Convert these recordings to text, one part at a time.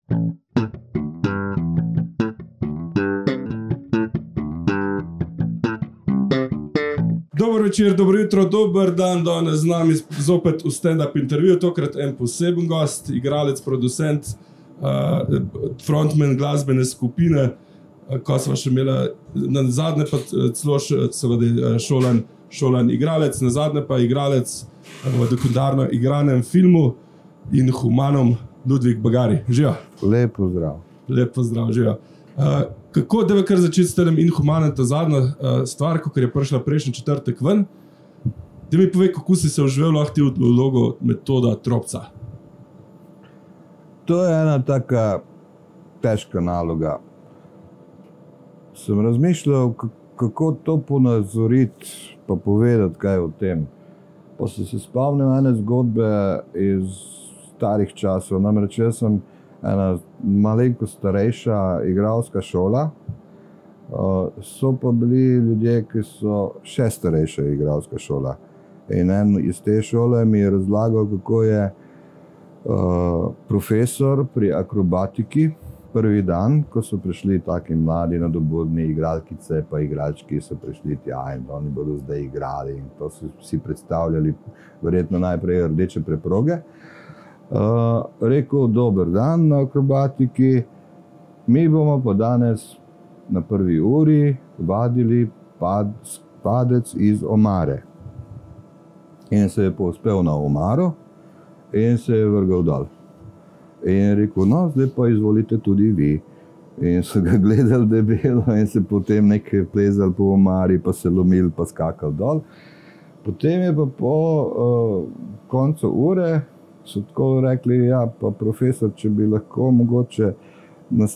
Dober večer, dobro jutro, dober dan, danes z nami zopet v stand-up intervju, tokrat en poseben gost, igralec, producent, frontman glasbene skupine, ko smo še imeli na zadnje pa celo seveda šolan igralec, na zadnje pa igralec v dokumentarno igranem filmu in humanom Ludvik Bagari. Živijo. Lep pozdrav. Lep pozdrav, živijo. Kako da kar začeti s tem Inhumanem, ta zadnja stvar, ko je prišla prejšnji četrtek ven, da mi povej, kako si se vživel lahko ti v vlogo Metoda Tropca. To je ena taka težka naloga. Sem razmišljal, kako to ponazoriti pa povedati kaj o tem. Pa se spomnim ene zgodbe iz starih časov, namreč jaz sem ena malenko starejša igralska šola, so pa bili ljudje, ki so še starejša igralska šola. In en iz te šole mi je razlagal, kako je profesor pri akrobatiki prvi dan, ko so prišli taki mladi nadobudni igralkice pa igralčki, so prišli tja in oni bodo zdaj igrali in to so si predstavljali verjetno najprej rdeče preproge. Rekel, dober dan na akrobatiki, mi bomo pa danes na prvi uri vadili padec iz omare. In se je povzpel na omaro in se je vrgel dol. In rekel, no, zdaj pa izvolite tudi vi. In so ga gledali debelo in se potem nekaj plezali po omari, pa se lomili, pa skakali dol. Potem je pa po koncu ure so tako rekli, ja, pa profesor, če bi lahko mogoče na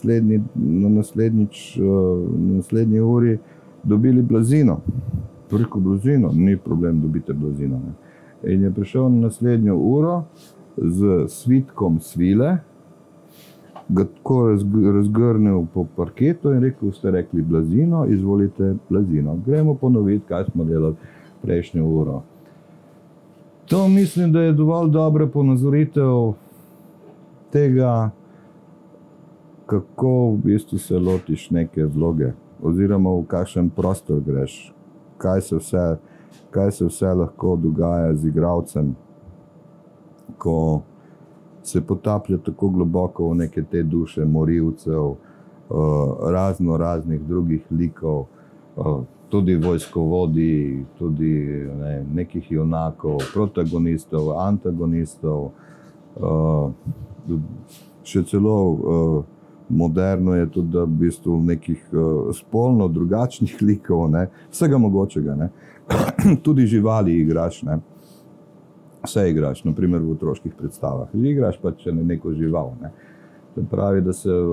naslednji uri dobili blazino. Rekel, blazino, ni problem, dobite blazino. Ne. In je prišel na naslednjo uro z svitkom svile, ga tako razgrnil po parketu in rekel, ste rekli blazino, izvolite blazino. Gremo ponoviti, kaj smo delali prejšnjo uro. To mislim, da je dovolj dobra ponazoritev tega, kako v bistvu se lotiš neke vloge, oziroma v kakšen prostor greš, kaj se vse lahko dogaja z igralcem, ko se potaplja tako globoko v neke te duše morilcev, raznih drugih likov, tudi vojskovodij, tudi nekih junakov, protagonistov, antagonistov, še celo moderno je tudi, da v bistvu nekih spolno drugačnih likov, ne, vsega mogočega, ne. Tudi živali igraš, ne. Vse igraš, na primer v otroških predstavah. Igraš pa če neko žival, ne. To pravi, da se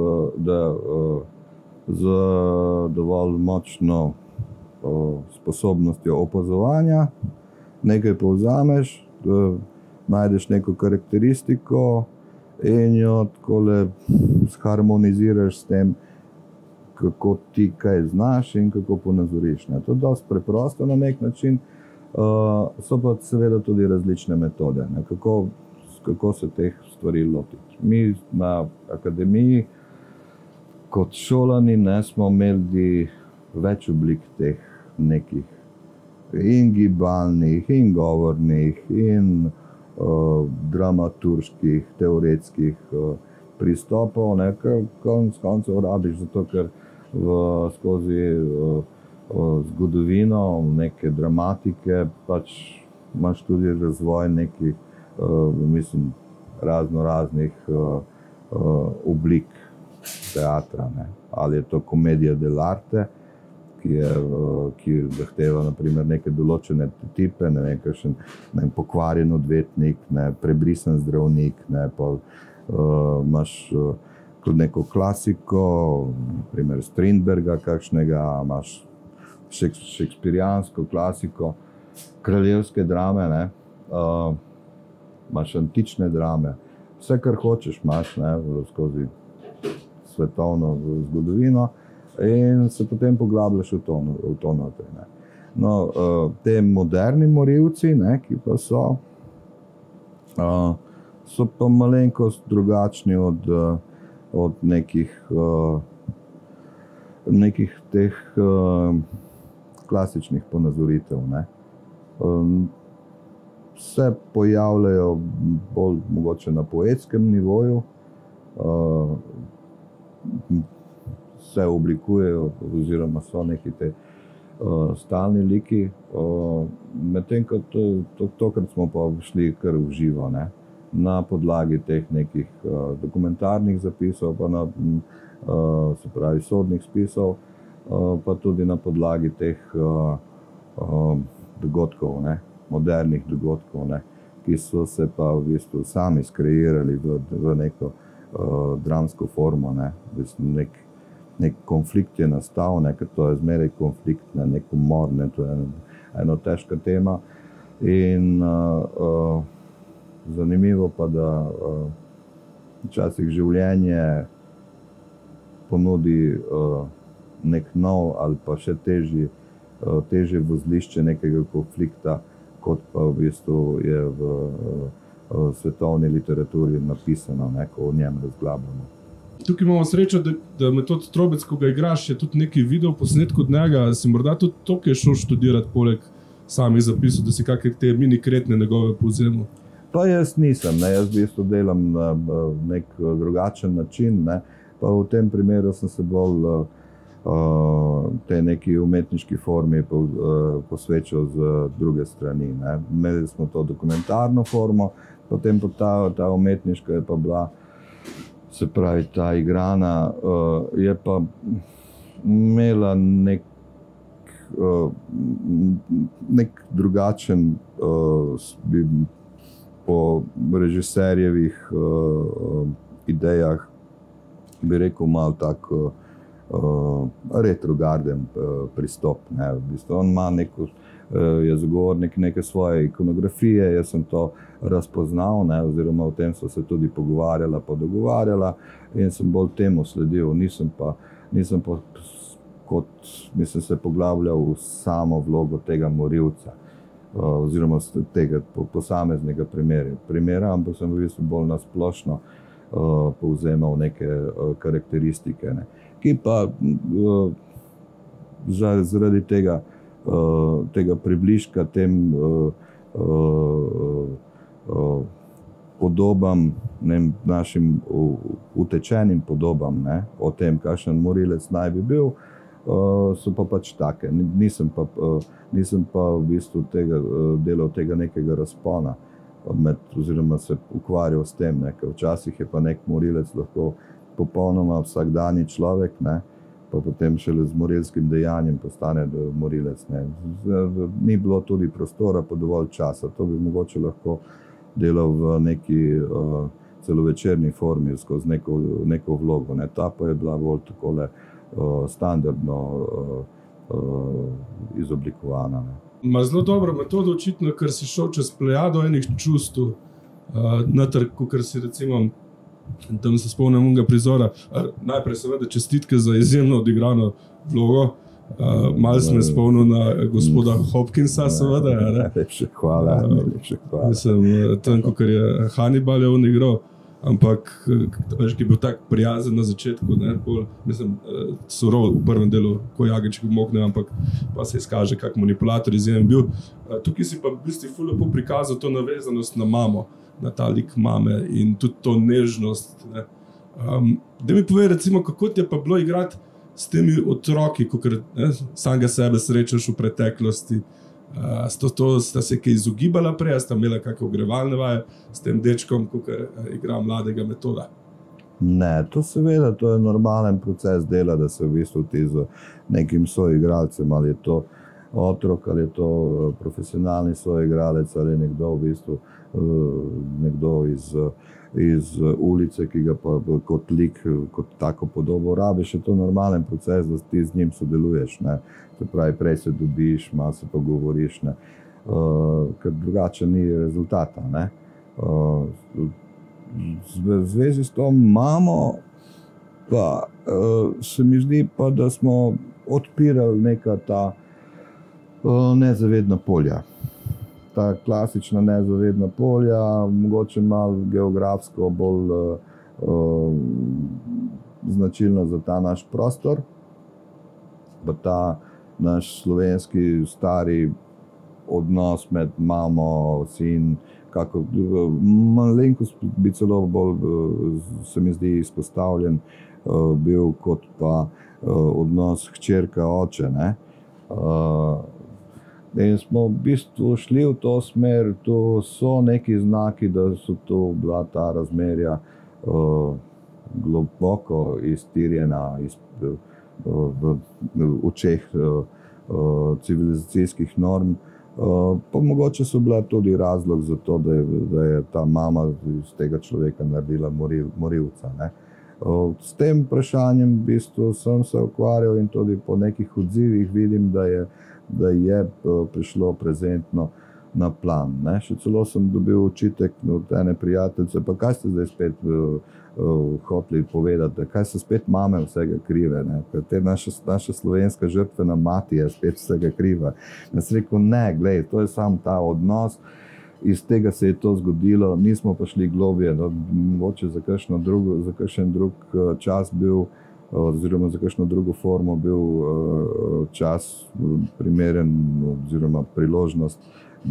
z dovolj močno sposobnostjo opazovanja nekaj povzameš, najdeš neko karakteristiko in jo takole zharmoniziraš s tem, kako ti kaj znaš in kako ponazoriš. To je dosti preprosto na nek način, so pa seveda tudi različne metode, ne, kako se teh stvari lotiti. Mi na akademiji kot šolani smo imeli več oblik teh nekih in gibalnih, in govornih, in dramaturških, teoretskih pristopov, ne, konec koncev rabiš, zato ker skozi zgodovino neke dramatike pač imaš tudi razvoj nekih, mislim, raznih oblik teatra, ne. Ali je to komedija dell'arte, ki zahteva na primer neke določene tipe, nekakšen pokvarjen odvetnik, prebrisan zdravnik, pa imaš neko klasiko, na primer Strindberga kakšnega, imaš šekspirijansko klasiko, kraljevske drame, ne, imaš antične drame, vse kar hočeš imaš, ne, skozi svetovno zgodovino. In se potem poglabljaš v to notri. No, te moderni morilci, ne, ki pa so pa malenkost drugačni od od nekih teh klasičnih ponazoritev, ne. Se pojavljajo bolj mogoče na poetskem nivoju, se oblikujejo oziroma so neki te stalni liki, medtem ko tokrat smo pa šli kar v živo, ne, na podlagi teh nekih dokumentarnih zapisov, pa na se pravi sodnih spisov, pa tudi na podlagi teh dogodkov, ne, modernih dogodkov, ne, ki so se pa v bistvu sami skreirali v neko dramsko formo, ne, nek konflikt je nastal, ne, ker to je zmeraj konflikt, ne, nek umor, ne, to je ena težka tema in zanimivo pa, da včasih življenje ponudi nek nov ali pa še težje vozlišče nekega konflikta, kot pa v bistvu je v svetovni literaturi napisano, ne, ko o njem razglabljamo. Tukaj imamo srečo, da Metod Trobec, ko ga igraš, je tudi nekaj video posnetkov od njega. Si morda tudi to, ki je šel študirati poleg samih zapisov, da si kakšne te mini kretnje njegove povzemal? Pa jaz nisem, ne, jaz v bistvu delam na nek drugačen način, ne, pa v tem primeru sem se bolj tej neki umetniški formi posvečal z druge strani, ne. Imeli smo to dokumentarno formo, potem pa ta umetniška je pa bila, se pravi, ta igrana je pa imela nek drugačen, po režiserjevih idejah, bi rekel, malo tak retrogarden pristop, ne. V bistvu on ima je zagovornik neke svoje ikonografije, jaz sem to razpoznal, ne, oziroma o tem so se tudi pogovarjala pa dogovarjala in sem bolj temu sledil, nisem pa nisem se poglabljal v samo vlogo tega morilca oziroma tega posameznega primera, ampak sem v bistvu bolj nasplošno povzemal neke karakteristike, ne, ki pa zaradi tega približka tem podobam, ne, našim utečenim podobam, ne, o tem, kakšen morilec naj bi bil, so pa pač take. Nisem pa v bistvu delal tega nekega razpona oziroma se ukvarjal s tem, ne, ker včasih je pa nek morilec lahko popolnoma vsakdanji človek, ne, pa potem šele z morilskim dejanjem postane morilec, ne. Ni bilo tudi prostora pa dovolj časa, to bi mogoče lahko delal v neki celovečerni formi skozi neko vlogo, ne. Ta pa je bila bolj takole standardno izoblikovana, ne. Ma zelo dobro metodo očitno, ker si šel čez plejado enih čustev, kakor si recimo, tam se spomnim onega prizora, najprej seveda čestitke za izjemno odigrano vlogo, malo sem spomnil na gospoda Hopkinsa, seveda. Najlepše hvala. Mislim, tam, kakor je Hannibal je on igral, ampak veš, ki je bil tak prijazen na začetku, ne, mislim, surov v prvem delu, ko jagenček umokne, ampak pa se izkaže kak manipulator izjemen bil. Tukaj si pa v bistvu ful lepo prikazal to navezanost na mamo, na ta lik mame in tudi to nežnost, ne. Da mi povej recimo, kako ti je pa bilo igrati s temi otroki, kakor samega sebe srečaš v preteklosti. Sta se kaj izogibala prej, sta imela kakšne ogrevalne vaje s tem dečkom, kakor igra mladega Metoda? Ne, to seveda, to je normalen proces dela, da se v bistvu ti z nekim soigralcem, ali je to otrok, ali je to profesionalni soigralec, ali je nekdo v bistvu nekdo iz ulice, ki ga pa kot lik, kot tako podobo rabiš, je to normalen proces, da ti z njim sodeluješ, ne. Se pravi, prej se dobiš, malo se pogovoriš, ne. Ker drugače ni rezultata, ne. V zvezi s to mamo pa se mi zdi pa, da smo odpirali neka ta nezavedna polja. Ta klasična nezavedna polja, mogoče malo geografsko bolj značilno za ta naš prostor, pa ta naš slovenski stari odnos med mamo, sin, kako malenkost bi celo bolj, se mi zdi, izpostavljen bil kot pa odnos hčerka oče, ne. In smo v bistvu šli v to smer, to so neki znaki, da so to bila ta razmerja globoko iztirjena v očeh civilizacijskih norm. Pa mogoče so bila tudi razlog za to, da je ta mama iz tega človeka naredila morilca, ne. S tem vprašanjem v bistvu sem se ukvarjal in tudi po nekih odzivih vidim, da je prišlo prezentno na plan, ne. Še celo sem dobil očitek od ene prijateljice, pa kaj ste zdaj spet hoteli povedati, kaj so spet mame vsega krive, ne. Te naša slovenska žrtvena mati je spet vsega kriva. Jaz sem rekel, ne, glej, to je samo ta odnos, iz tega se je to zgodilo, nismo pa šli globje, no, mogoče za kakšen drug čas bil, oziroma za kakšno drugo formo bil čas primeren oziroma priložnost,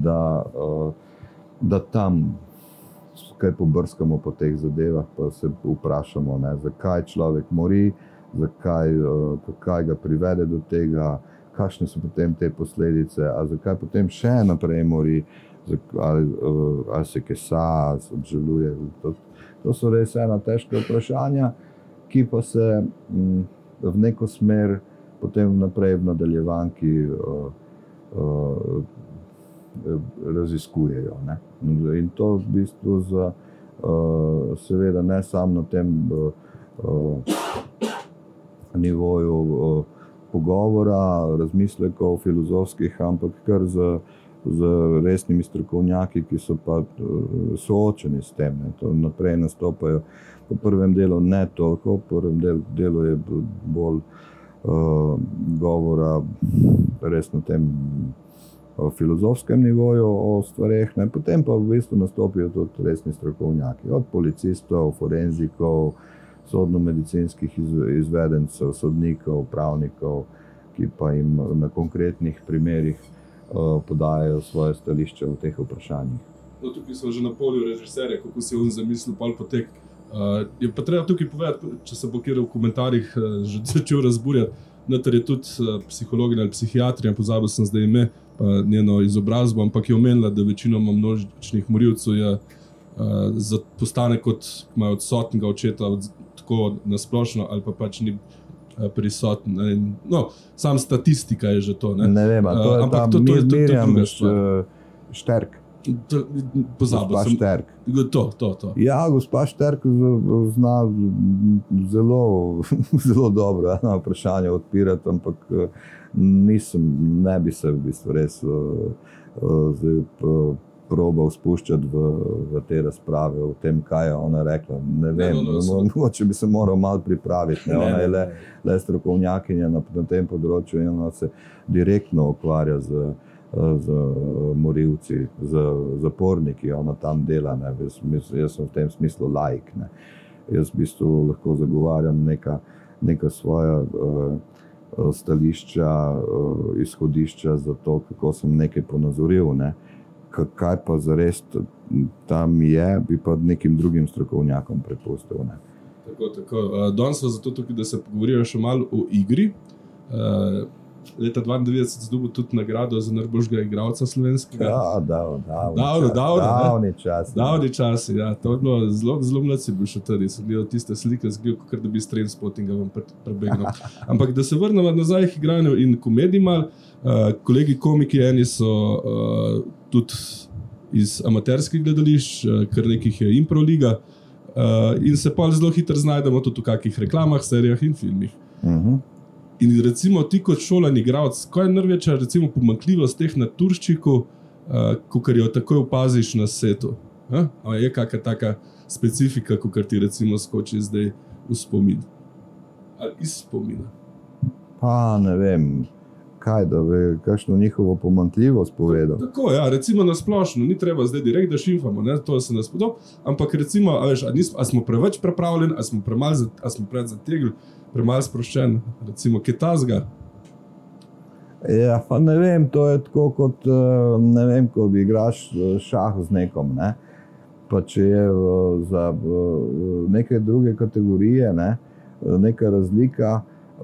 da tam kaj pobrskamo po teh zadevah, pa se vprašamo, ne, zakaj človek mori, kaj ga privede do tega, kakšne so potem te posledice, a zakaj potem še naprej mori, ali se kesa, se obžaluje. To so res ena težka vprašanja, ki pa se v neko smer potem naprej v nadaljevanki raziskujejo, ne. In to v bistvu seveda ne samo na tem nivoju pogovora, razmislekov filozofskih, ampak kar z resnimi strokovnjaki, ki so pa soočeni s tem, ne. To naprej nastopajo. Po prvem delu ne toliko, po prvem delu je bolj govora res na tem filozofskem nivoju o stvareh, ne. Potem pa v bistvu nastopijo tudi resni strokovnjaki, od policistov, forenzikov, sodno-medicinskih izvedencev, sodnikov, pravnikov, ki pa jim na konkretnih primerih podajajo svoje stališče v teh vprašanjih. No, tukaj smo že na polju režiserja, kako si on zamislil pol potek. Je pa treba tukaj povedati, če se bo kjer v komentarjih že začel razburjati, noter je tudi psihologinja ali psihiatrija, pozabil sem zdaj ime, pa njeno izobrazbo, ampak je omenila, da večinoma množičnih morilcev postane kot imajo odsotnega očeta, tako nasplošno, ali pa pač ni prisoten. No, sam statistika je že to, ne. Ne vem, to je ampak ta Mirjam Šterk. Šterk. Gospa Šterk. To. Ja, gospa Šterk zna zelo dobro na vprašanje odpirati, ampak ne bi se v bistvu res probal spuščati v te razprave o tem, kaj je ona rekla. Ne vem, mogoče bi se moral malo pripraviti. Ona je le strokovnjakinja na tem področju in ona se direktno ukvarja z morilci, z zaporniki, ona tam dela, ne. Jaz sem v tem smislu laik, ne. Jaz v bistvu lahko zagovarjam neka svoja stališča, izhodišča za to, kako sem nekaj ponazoril, ne. Kaj pa zares tam je, bi pa nekim drugim strokovnjakom prepustil, ne. Tako. Danes smo zato tukaj, da se pogovorijo še malo o igri. Leta 1992 dobil tudi nagrado za najboljšega igralca slovenskega. Ja, davni časi, ja. To je bilo zelo mlad si bil še tudi. Sem gledal tiste slike, kot da bi s Trainspottinga vam prebegnil. Ampak da se vrnemo nazaj k igranju in komediji malo. Kolegi komiki, eni so tudi iz amaterskih gledališč, kar nekih je improliga, in se pa zelo hitro znajdemo tudi v kakih reklamah, serijah in filmih. In recimo ti kot šolani igralec, kaj je največja recimo pomanjkljivost teh naturščikov, kakor jo takoj opaziš na setu? Ali je kakšna taka specifika, kakor ti recimo skoči zdaj v spomin? Ali iz spomina? Pa ne vem. Kaj, da bi kakšno njihovo pomanjkljivost povedal? Tako, ja, recimo na splošno, ni treba zdaj direkt, da šimfamo, ne, to se nas podob, ampak recimo, a smo preveč pripravljeni, a smo preveč zategli, premalo sproščen, recimo, kaj tazga? Ja, pa ne vem, to je tako kot, ne vem, ko igraš šah z nekom, ne, pa če je za neke druge kategorije, ne, neka razlika,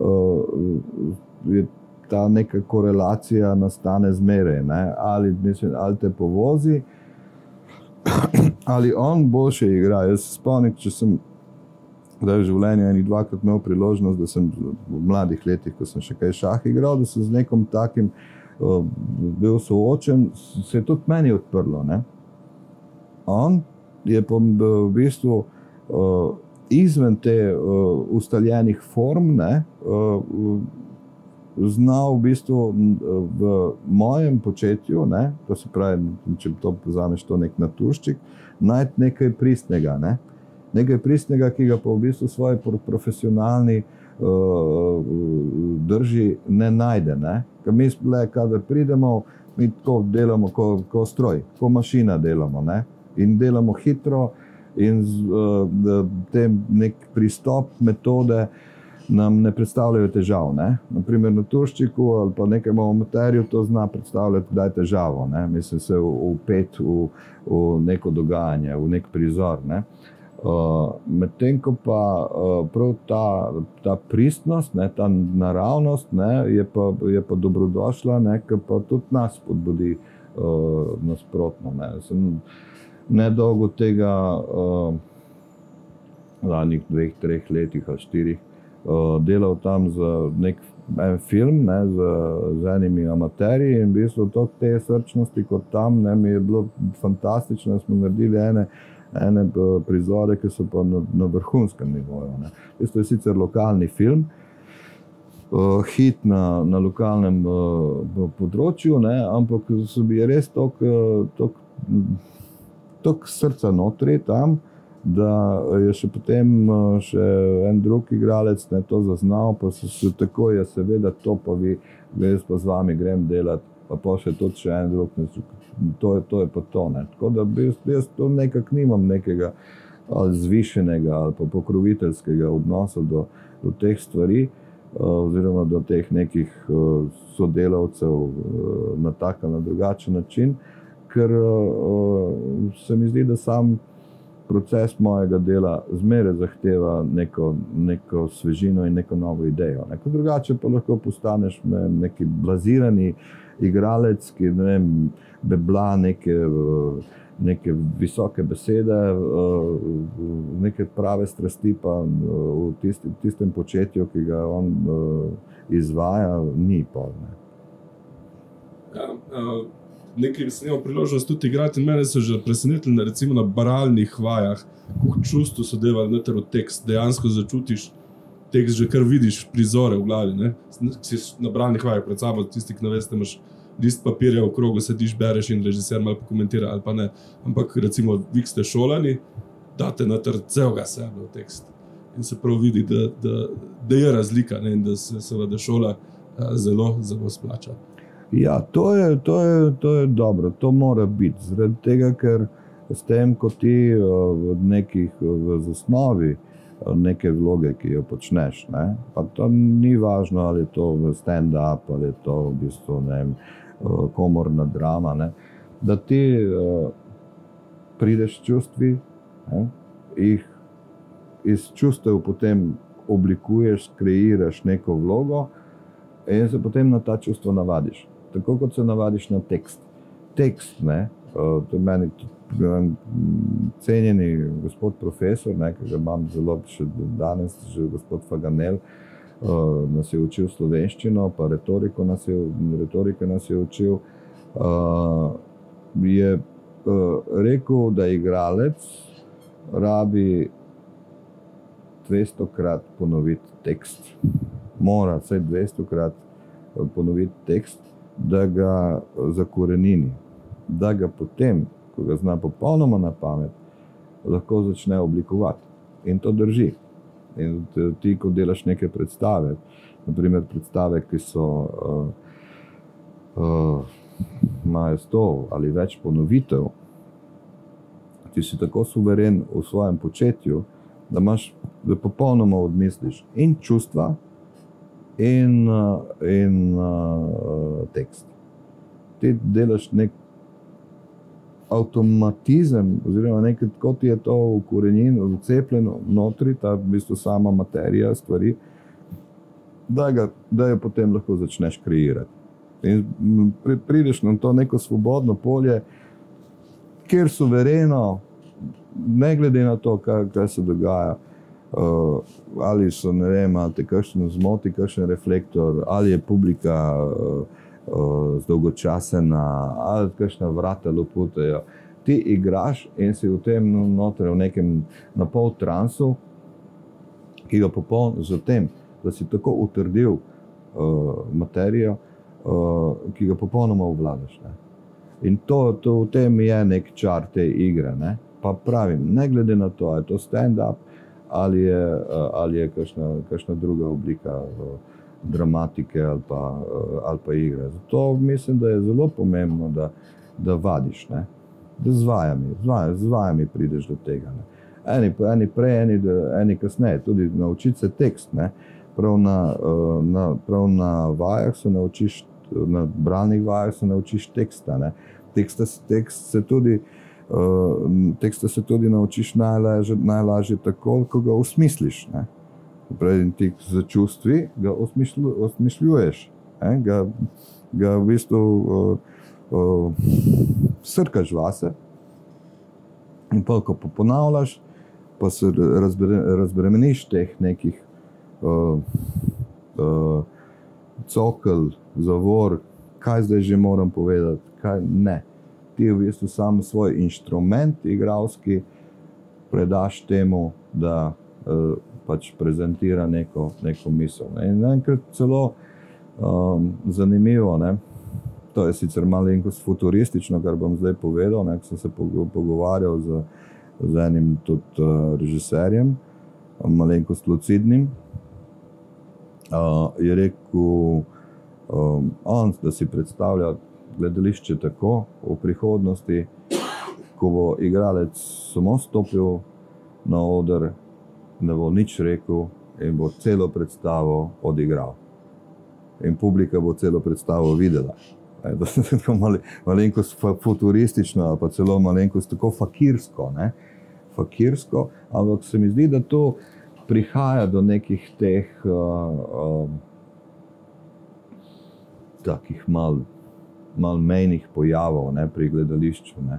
je ta neka korelacija nastane zmeraj, ne? Ali te povozi, ali on boljše igra. Jaz se spomnim, če sem v življenju enih dvakrat imel priložnost, da sem v mladih letih, ko sem še kaj šah igral, da sem z nekom takim bil soočen, se je tudi meni odprlo, ne? On je pa v bistvu izven te ustaljenih form, ne, znal v bistvu v mojem početju, ne, to se pravi, če to vzameš to nek naturščik, najti nekaj pristnega, ne. Nekaj pristnega, ki ga pa v bistvu svoji profesionalni drži ne najde, ne. Ker mi kadar pridemo, mi tako delamo ko stroj, ko mašina delamo, ne. In delamo hitro in nek pristop, metode nam ne predstavljajo težav, ne. Naprimer na turščiku ali pa nekem amaterju to zna predstavljati kdaj težavo, ne. Mislim se vpet v neko dogajanje, v nek prizor, ne. Medtem ko pa prav ta pristnost, ne, ta naravnost, ne, je pa dobrodošla, ne, ker pa tudi nas spodbudi nasprotno, ne. Sem nedolgo tega zadnjih 2-3 letih ali 4 delal tam za en film, ne, z enimi amaterji in v bistvu toliko te srčnosti kot tam, ne, mi je bilo fantastično, smo naredili ene prizore, ki so pa na vrhunskem nivoju, ne. To je sicer lokalni film, hit na lokalnem področju, ne, ampak so bi res toliko srca notri tam, da je še potem še en drug igralec, ne, to zaznal, pa se tako je seveda to pa jaz pa z vami grem delati, pa še tudi še en drug, to je pa to, ne. Tako da jaz to nekako nimam nekega ali zvišenega ali pa pokroviteljskega odnosa do teh stvari, oziroma do teh nekih sodelavcev na tak ali na drugačen način, ker se mi zdi, da sam proces mojega dela zmeraj zahteva neko svežino in neko novo idejo. Drugače pa lahko postaneš neki blazirani igralec, ki bebla neke visoke besede, neke prave strasti pa v tistem početju, ki ga on izvaja, ni pol. Nekaj sem imel priložnost tudi igrati in mene so že presenetili, recimo na baralnih vajah, koliko čustvo so devali noter v tekst, dejansko začutiš tekst, že kar vidiš prizore v glavi, ne. Si na baralnih vajah pred sabo, tisti, ki ne veste, imaš list papirja v krogu, sediš, bereš in režiser malo pokomentira ali pa ne. Ampak recimo, vi ste šolani, date noter celega sebe v tekst. In se prav vidi, da je razlika, ne, in da se seveda šola zelo, zelo splača. Ja, to je dobro, to mora biti, zaradi tega, ker s tem, ko ti v zasnovi neke vloge, ki jo počneš, ne, pa to ni važno, ali je to stand-up, ali je to v bistvu, ne vem, komorna drama, ne, da ti prideš s čustvi, ne, jih iz čustev potem oblikuješ, kreiraš neko vlogo in se potem na ta čustva navadiš. Tako kot se navadiš na tekst. Tekst, ne, to je meni cenjeni gospod profesor, ne, ki ga imam zelo še danes, že gospod Faganel, nas je učil slovenščino, pa retoriko nas je učil, je rekel, da igralec rabi 200-krat ponoviti tekst. Mora vsaj 200-krat ponoviti tekst, da ga zakorenini, da ga potem, ko ga zna popolnoma na pamet, lahko začne oblikovati. In to drži. In ti, ko delaš neke predstave, naprimer predstave, ki so imajo 100 ali več ponovitev, ti si tako suveren v svojem početju, da popolnoma odmisliš in čustva, in tekst. Ti delaš nek avtomatizem, oziroma nekaj, kot ti je to ukorenjeno, vcepljeno notri, ta v bistvu sama materija stvari, da jo potem lahko začneš kreirati. In prideš na to neko svobodno polje, kjer suvereno, ne glede na to, kaj se dogaja, ali so, ne vem, ali te kakšen zmoti, kakšen reflektor, ali je publika zdolgočasena, ali kakšna vrata loputajo. Ti igraš in si v tem noter v nekem napol transu, ki ga zatem, da si tako utrdil materijo, ki ga popolnoma obvladaš. Ne? In to v tem je nek čar te igre. Ne? Pa pravim, ne glede na to, je to stand-up, ali je kakšna druga oblika dramatike ali pa igre. Zato mislim, da je zelo pomembno, da vadiš, ne? Da z vajami prideš do tega. Ne? Eni prej, eni kasneje, tudi naučiti se tekst. Ne? Prav na vajah se naučiš, na bralnih vajah se naučiš teksta. Ne? Teksta se tudi naučiš najlažje tako, ko ga osmisliš. Ne? Pravi, ti za čustvi ga osmišljuješ, ga v bistvu srkaš vase in pa, ko ponavljaš, pa se razbremeniš teh nekih cokel, zavor, kaj zdaj že moram povedati, kaj ne. Ti v bistvu sam svoj inštrument igralski predaš temu, da pač prezentira neko misel. In enkrat celo zanimivo, ne? To je sicer malenkost futuristično, kar bom zdaj povedal, ne? Ko sem se pogovarjal z enim tudi režiserjem, malenkost lucidnim, je rekel on, da si predstavlja gledališče tako v prihodnosti, ko bo igralec samo stopil na oder, ne bo nič rekel in bo celo predstavo odigral. In publika bo celo predstavo videla. To je tako malenkost futuristično, ali pa celo malenkost tako fakirsko. Ne? Fakirsko, ampak se mi zdi, da to prihaja do nekih teh takih mal mejnih pojavov, ne, pri gledališču. Ne.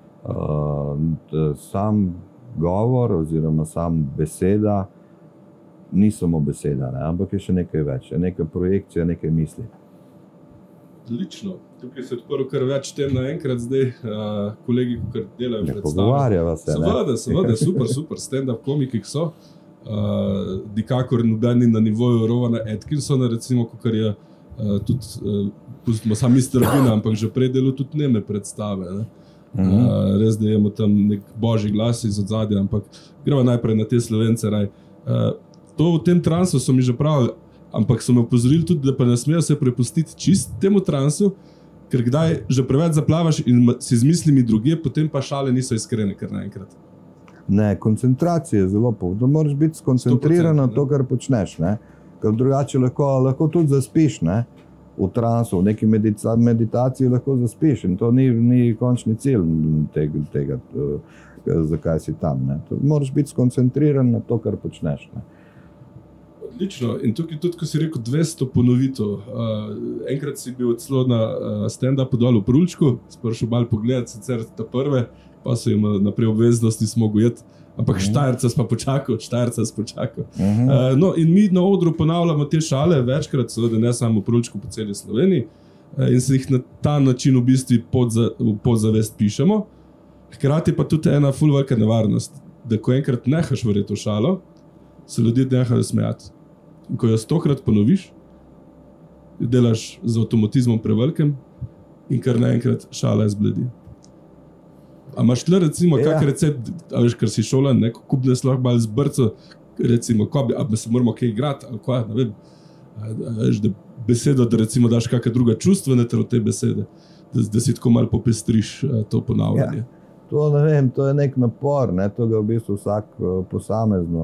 Sam govor oziroma sam beseda ni samo beseda, ne, ampak je še nekaj več, je neka projekcija, nekaj misli. Odlično. Tukaj se odprl kar več tem naenkrat zdaj, kolegi, ki delajo predstave. Pogovarjava se, ne? Seveda, super, stand-up komiki so. Nikakor nobeni na nivoju Rovana Atkinsona, recimo, kar je tudi, pustimo sam Mr. Bean, ampak že prej delo tudi neme predstave. Ne? Res, da imamo tam nek božji glas iz odzadja, ampak gremo najprej na te Slovence. To v tem transu so mi že pravili, ampak so me opozorili tudi, da pa ne smejo se prepustiti čist temu transu, ker kdaj že preveč zaplavaš in si z mislimi drugje, potem pa šale niso iskrene kar naenkrat. Ne, koncentracija je zelo da moraš biti skoncentriran na to, kar počneš. Ne? Ker drugače lahko tudi zaspiš, ne? V transu, v neki meditaciji lahko zaspiš in to ni končni cilj tega, zakaj si tam. Ne? Moraš biti skoncentriran na to, kar počneš. Ne? Odlično. In tukaj tudi, ko si rekel 200 ponovitev. Enkrat si bil celo na stand-upu dol v Prulčku, si prišel malo pogledati sicer ta prve, pa so jim naprej obveznosti smo gojeti. Ampak Štajerca pa počakal. No, in mi na odru ponavljamo te šale večkrat, seveda ne samo v Prulčku, po celi Sloveniji, in se jih na ta način v bistvu podzavest pišemo. Hkrati pa tudi ena ful velika nevarnost, da ko enkrat nehaš verjeti v šalo, se ljudje nehajo smejati. In ko jo 100-krat ponoviš, delaš z avtomatizmom prevelikem in kar naenkrat šala izbledi. A imaš tle recimo kak recept, a veš, ker si šolan, kako bi nas lahko malo zbrco, recimo, a se moramo kaj igrati, ali kaj, ne vem. Veš, da besedo, da recimo daš kakšne druga čustvene v te besede, da si tako malo popestriš to ponavljanje. Ja, to ne vem, to je nek napor, ne? To ga v bistvu vsak posamezno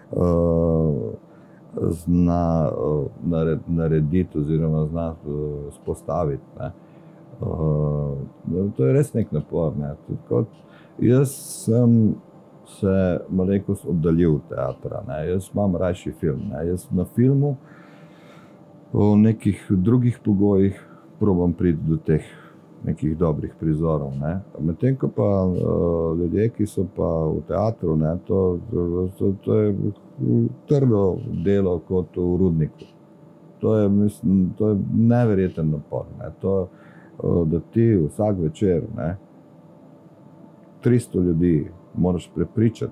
zna narediti oziroma zna spostaviti. Ne? To je res nek napor. Ne? Jaz sem se malenkost oddaljil od teatra. Ne? Jaz imam rajši film. Ne? Jaz na filmu v nekih drugih pogojih probam priti do teh nekih dobrih prizorov. Ne? Medtem ko pa ljudje, ki so pa v teatru, ne? To je trdo delo kot v rudniku. To je neverjeten napor. Ne? Da ti vsak večer, ne, 300 ljudi moraš prepričati,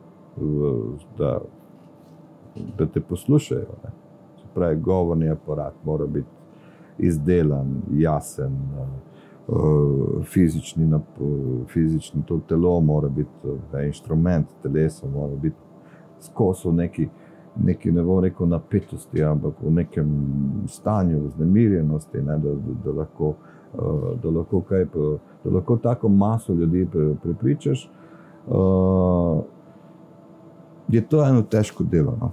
da te poslušajo. Ne. Se pravi, govorni aparat mora biti izdelan, jasen, fizični to telo mora biti inštrument, teleso mora biti skozi neki, ne bom rekel napetosti, ampak v nekem stanju vznemirjenosti, ne, da lahko tako maso ljudi prepričaš, je to eno težko delo. No?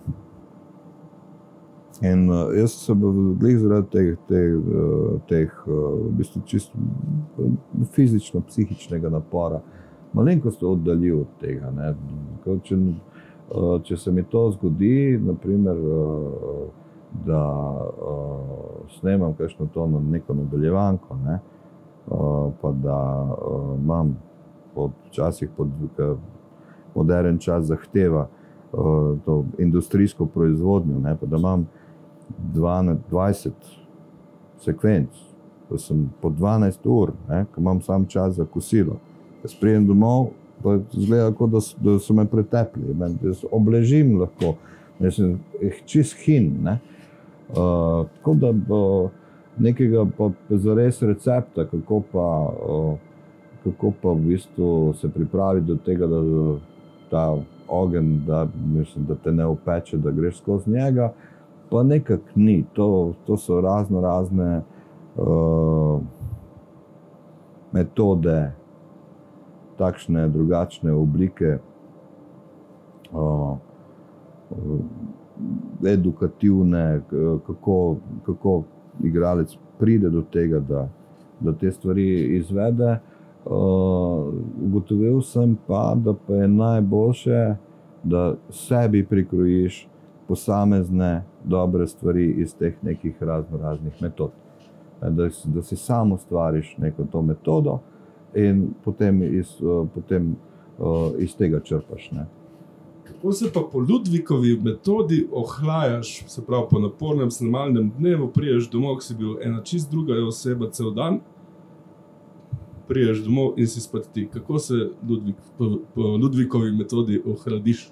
In jaz se glih zaradi teh v bistvu čisto fizično-psihičnega napora malenkost oddaljil od tega. Ne? Če se mi to zgodi, naprimer, da snemam kakšno to neko nadaljevanko, ne, pa da imam včasih moderen čas zahteva to industrijsko proizvodnjo, ne, pa da imam 20 sekvenc, da sem po 12 ur, ne, ko imam sam čas za kosilo. Jaz pridem domov, pa izgleda, kot da so me pretepli. Jaz obležim lahko, jaz sem čist hin. Ne? Tako da nekega pa zares recepta, kako pa v bistvu se pripraviti do tega, da ta ogenj, da te ne opeče, da greš skozi njega, pa nekako ni. To so razne metode, takšne drugačne oblike edukativne, kako igralec pride do tega, da te stvari izvede. Ugotovil sem pa, da pa je najboljše, da sebi prikrojiš posamezne dobre stvari iz teh nekih raznih metod. Da si sam ustvariš neko to metodo, in potem iz tega črpaš. Ne? Kako se pa po Ludvikovi metodi ohlajaš, se pravi po napornem snemalnem dnevu, priješ domov, si bil ena čist druga oseba cel dan, priješ domov in si spet ti. Kako se po Ludvikovi metodi ohladiš?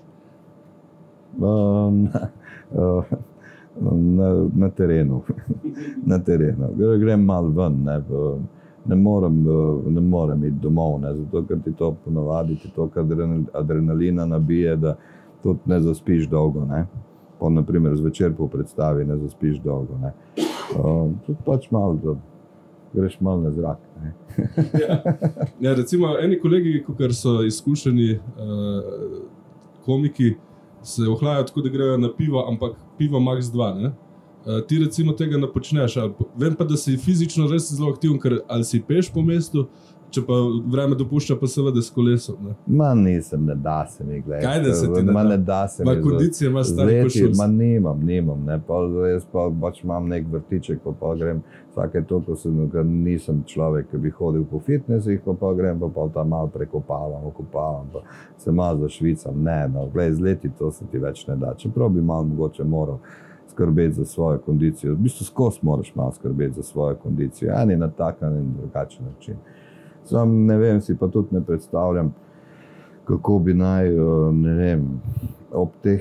Na terenu. Na terenu. Grem malo ven, ne morem iti domov, ne, zato ker ti to ponavadi, ti toliko adrenalina nabije, da tudi ne zaspiš dolgo. Ne. Pa naprimer zvečer po predstavi ne zaspiš dolgo. Ne. Tudi pač malo, da greš malo na zrak. Ne. Ja, recimo eni kolegi, kakor so izkušeni komiki, se ohlajajo tako, da grejo na pivo, ampak pivo max 2, ne? Ti recimo tega ne počneš, vem pa, da si fizično res zelo aktiven, ker ali si peš po mestu, če pa vreme dopušča, pa seveda s kolesom. Ne? Nisem, ne da se mi, gledaj. Kaj da se ti ne da? Ma kondicije imaš stari košus. Nimam, ne, pa jaz pa pač imam nek vrtiček, pa grem vsake toliko, ker nisem človek, ki bi hodil po fitnesih, pa grem, pa tam malo prekopavam, pa se malo zašvicam. Ne, no, gledaj, z leti to se ti več ne da, čeprav bi malo mogoče moral skrbeti za svojo kondicijo. V bistvu skozi moraš malo skrbeti za svojo kondicijo, ani na tak, ani na drugačen način. Sam ne vem, si pa tudi ne predstavljam, kako bi naj, ne vem, ob teh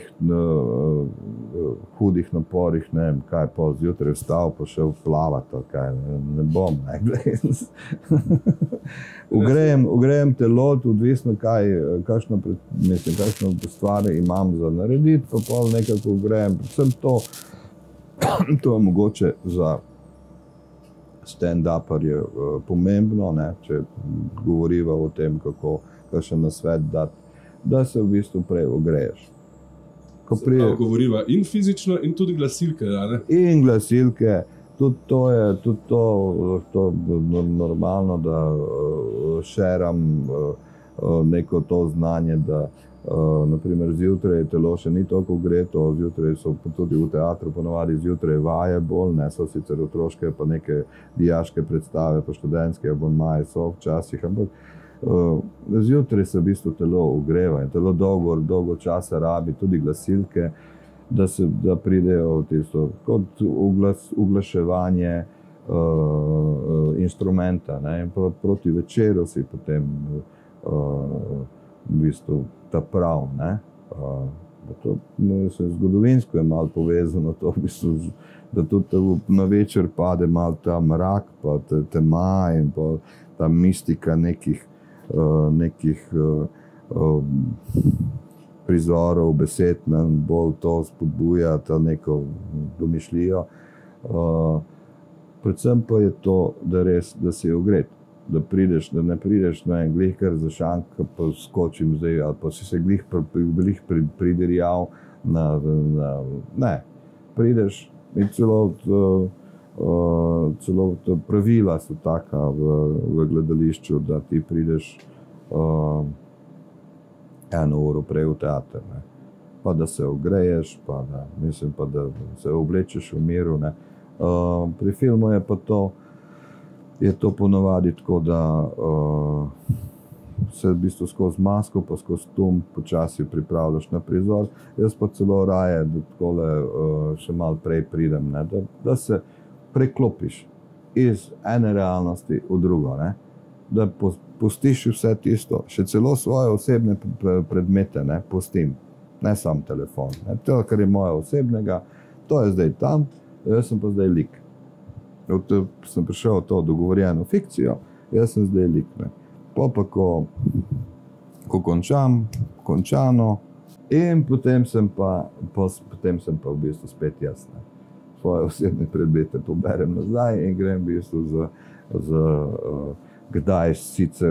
hudih naporih, ne vem, kaj pa zjutraj vstal, pa šel plavati, kaj, ne bom, ne, gledaj. Ugrejem telo, odvisno kakšno stvari imam za narediti, pa pol nekako ugrejem, predvsem to, To je mogoče za stand-uperje pomembno, ne, če govoriva o tem, kakšen nasvet dati, da se v bistvu prej ogreješ. Govoriva in fizično, in tudi glasilke. Ne? In glasilke, tudi to normalno, da šeram neko to znanje, da naprimer zjutraj telo še ni toliko greto, zjutraj so tudi v teatru ponovadi zjutraj vaje bolj, ne so sicer otroške pa neke dijaške predstave, pa študentske abonmaje so včasih, ampak zjutraj se v bistvu telo ogreva in telo dolgo časa rabi, tudi glasilke, da pridejo v tisto, kot uglaševanje instrumenta, ne, in proti večeru si potem v bistvu ta prav, ne. To, zgodovinsko je malo povezano to, v bistvu, da tudi na večer pade malo ta mrak, pa tema in pa ta mistika nekih prizorov, besed nam bolj to spodbuja, ta neko domišljijo. Predvsem pa je to, da si ogret, da ne prideš na en glih kar za šank, pa skočim zdaj, ali pa si se glih pridirjal ne, prideš in celo pravila so taka v gledališču, da ti prideš 1 uro prej v teater, ne. Pa da se ogreješ, pa da se oblečeš v miru, ne. Pri filmu je to ponovadi tako, da se v bistvu skozi masko pa skozi tum počasi pripravljaš na prizor. Jaz pa celo raje, da takole še malo prej pridem, ne, da se preklopiš iz ene realnosti v drugo, ne? Da pustiš vse tisto, še celo svoje osebne predmete, ne, pustim, ne sam telefon. Ne? To, kar je moje osebnega, to je zdaj tam, jaz sem pa zdaj lik. Sem prišel v to dogovorjeno fikcijo, jaz sem zdaj lik. Ne? Pa ko končano, in potem sem pa v bistvu spet jaz. Ne? Svoje osebne predmete poberem nazaj in grem v bistvu kdaj sicer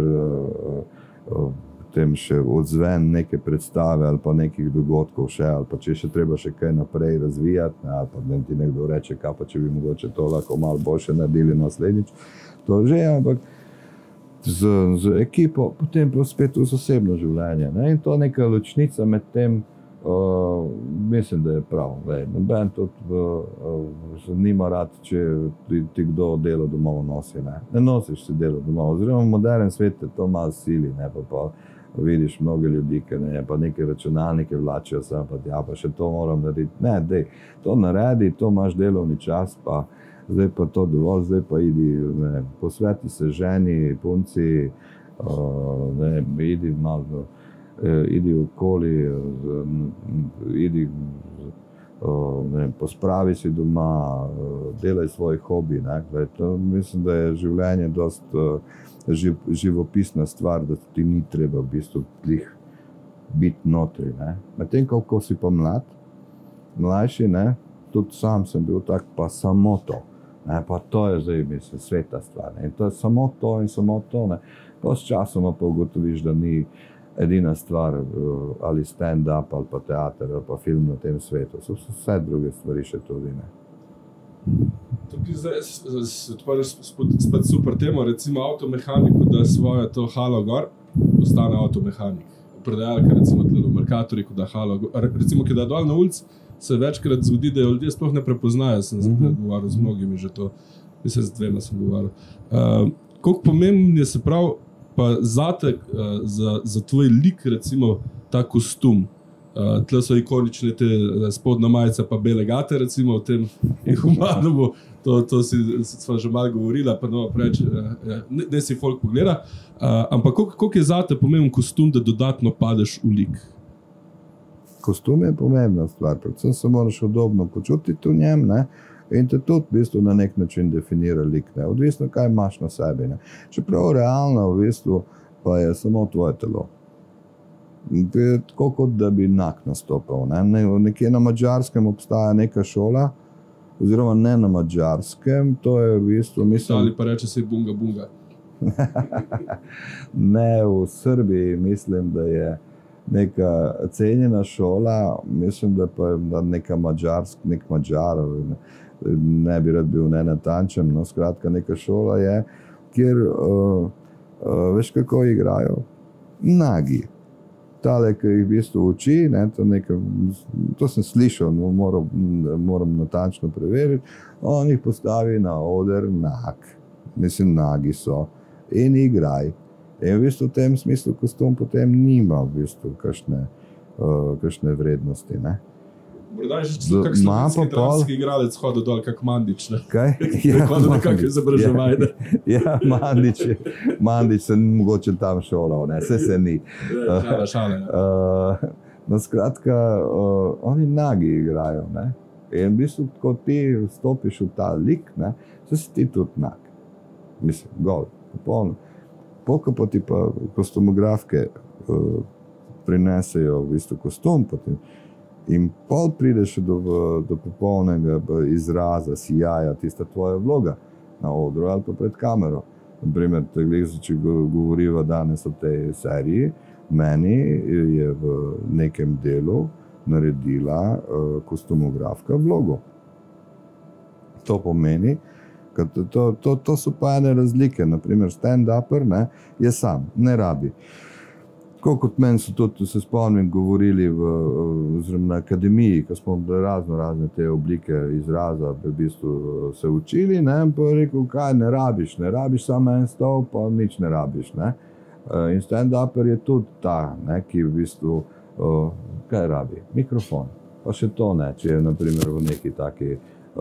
potem še odzven neke predstave ali pa nekih dogodkov še, ali pa če še treba še kaj naprej razvijati, ne, ali pa da ti nekdo reče, kaj pa če bi mogoče to lahko malo boljše naredili naslednjič, to že, ampak z ekipo, potem pa spet v zasebno življenje. Ne? In to neka ločnica med tem, mislim, da je prav. Noben tudi nima rad, če ti kdo delo domov nosi. Ne nosiš si delo domov. Oziroma v modern svet te to malo sili, ne? Pa vidiš mnoge ljudi, ki pa neke računalnike vlačijo sem, pa še to moram narediti. Ne, dej, to naredi, to imaš delovni čas, pa zdaj pa to dovolj, zdaj pa idi, ne, posveti se ženi, punci, idi malo, idi okoli, idi, pospravi si doma, delaj svoj hobi. Ne. To, mislim, da je življenje dosti živopisna stvar, da ti ni treba v bistvu biti notri. Medtem, ko si pa mlajši, ne, tudi sam sem bil tak, pa samo to. Ne, pa to je zdaj, mislim, sveta stvar. Ne. In to je samo to in samo to. Ne. Pa s časoma pa ugotoviš, da ni edina stvar ali stand-up, ali pa teater, ali pa film na tem svetu. So vse druge stvari še tudi. Ne. Tukaj zdaj odpadaš spet super temo, recimo avtomehaniku, da svojo to halo gor, postane avtomehanik. Prodajalka, recimo tle v Mercatorju, ko da halo gor, recimo, ki da dol na ulici, se večkrat zgodi, da jo ljudje sploh ne prepoznajo. Sem govoril z mnogimi že to, mislim, z 2 sem govoril. Koliko pomembno je, se pravi, pa zate, za tvoj lik, recimo, ta kostum. Tle so ikonične te spodna majica pa bele gate, recimo, v tem Inhumanovu, to sva že malo govorila, pa no preč, ne si folk pogleda. Ampak koliko je zate pomemben kostum, da dodatno padeš v lik? Kostum je pomembna stvar, predvsem se moraš udobno počutiti v njem, ne? In te tudi v bistvu na nek način definira lik, ne? Odvisno, kaj imaš na sebi. Ne? Čeprav realno v bistvu pa je samo tvoje telo. To je tako, kot da bi nag nastopal. Ne? Nekje na Madžarskem obstaja neka šola, oziroma ne na Madžarskem, to je v bistvu, mislim... Ali pa reče se bunga bunga. Ne, v Srbiji mislim, da je neka cenjena šola, mislim, da pa je neka nek Mađar, ne bi rad bil nenatančen, no skratka neka šola je, kjer veš kako igrajo? Nagi. Tale, ki jih v bistvu uči, ne, to sem slišal, no, moram natančno preveriti, on jih postavi na oder nag. Mislim, nagi so. In igraj. In v bistvu v tem smislu kostum potem nima v bistvu kakšne vrednosti, ne. Morda je že kak slovenski dramski igralec hodil dol, kak Mandić, ne? Kaj? Ja, hodil nekako izobraževanje. Ja, Mandić se mogoče tam šolal, ne, se ni. Šale. No, skratka, oni nagi igrajo, ne. In v bistvu, ko ti stopiš v ta lik, ne, se si ti tudi nag. Mislim, gol, popolno. Polka pa ti pa kostumografke prinesejo v bistvu kostum, potem in pol prideš do popolnega izraza, sijaja, tista tvoja vloga na odru ali pa pred kamero. Naprimer, če govoriva danes o tej seriji, meni je v nekem delu naredila kostumografka vlogo. To pomeni, to so pa ene razlike, naprimer stand-upper, ne, je sam, ne rabi. Tako kot meni so tudi, se spomnim, govorili na akademiji, ko smo razne te oblike izraza v bistvu se učili, ne, pa je rekel, kaj ne rabiš samo en stol, pa nič ne rabiš, ne. In stand-upper je tudi ta, ne, ki v bistvu, kaj rabi? Mikrofon. Pa še to ne, če je naprimer v neki taki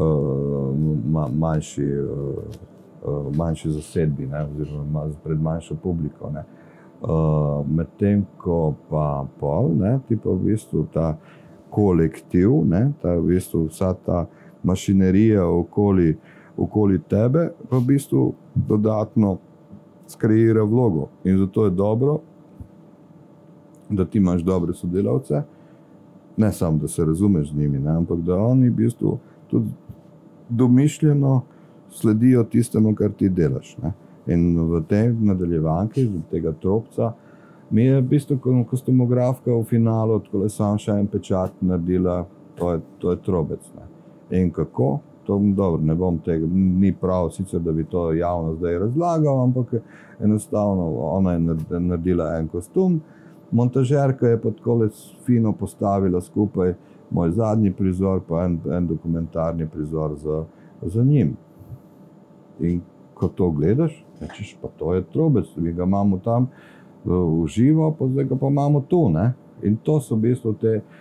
manjši zasedbi, ne, oziroma pred manjšo publiko, ne. Medtem ko pa pol, ne, ti pa v bistvu ta kolektiv, ne, ta v bistvu vsa ta mašinerija okoli tebe, pa v bistvu dodatno skreira vlogo. In zato je dobro, da ti imaš dobre sodelavce, ne samo, da se razumeš z njimi, ne, ampak da oni v bistvu tudi domišljeno sledijo tistemu, kar ti delaš, ne. In v tej nadaljevanki, tega tropca, mi je v bistvu kostumografka v finalu tako samo še en pečat naredila, to je trobec, ne. In kako? To dobro, ne bom tega, ni prav sicer, da bi to javno zdaj razlagal, ampak enostavno ona je naredila en kostum, montažerka je pa tako fino postavila skupaj moj zadnji prizor, pa en dokumentarni prizor za njim. In ko to gledaš, rečeš, pa to je trobec, mi ga imamo tam v živo, pa zdaj ga pa imamo tu, ne. In to so v bistvu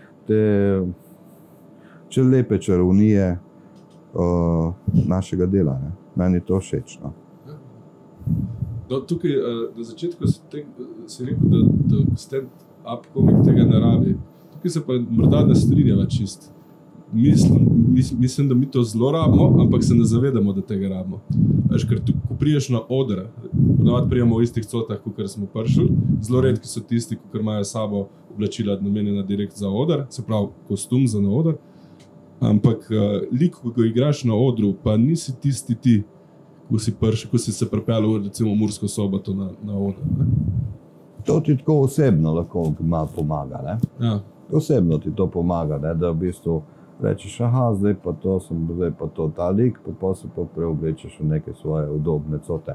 te lepe čarovnije našega dela, ne. Meni je to všeč, no. Tukaj, na začetku si rekel, da stand-up komik tega ne rabi. Tukaj se pa morda ne strinjava čist. Mislim, da mi to zelo rabimo, ampak se ne zavedamo, da tega rabimo. Ker ko priješ na oder, ponavadi prijemo v istih cotah, kakor smo prišli, zelo redki so tisti, kakor imajo sabo oblačila namenjena direkt za oder, se pravi kostum za na oder, ampak lik, ko ga igraš na odru, pa nisi tisti ti, ko si se pripeljal recimo v Mursko Soboto na oder. Ne? To ti tako osebno lahko malo pomaga, ne? Ja. Osebno ti to pomaga, ne? Da v bistvu rečeš, aha, zdaj pa to ta lik, pa se pa preoblečeš v neke svoje udobne cote.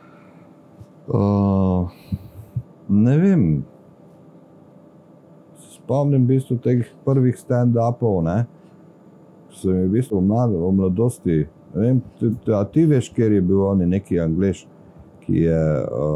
Ne vem, spomnim v bistvu teh prvih stand-upov, ne? Sem v bistvu v mladosti, ne vem, a ti veš, kjer je bil oni neki Anglež, ki je